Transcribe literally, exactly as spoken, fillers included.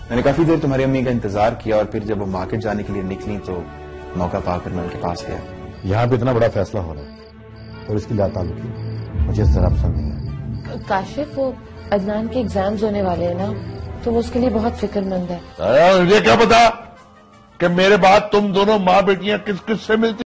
मैंने काफी देर तुम्हारी अम्मी का इंतजार किया और फिर जब वो मार्केट जाने के लिए निकली तो मौका पाकर मैं उनके पास गया। यहाँ पे इतना बड़ा फैसला हो रहा है और इसकी लाताल्लुकी मुझे जरा पसंद नहीं है। काशिफ, वो अदनान के एग्जाम्स होने वाले हैं ना, तो वो उसके लिए बहुत फिक्रमंद है। मुझे क्या पता कि मेरे बाद तुम दोनों माँ बेटियां किस किस से मिलती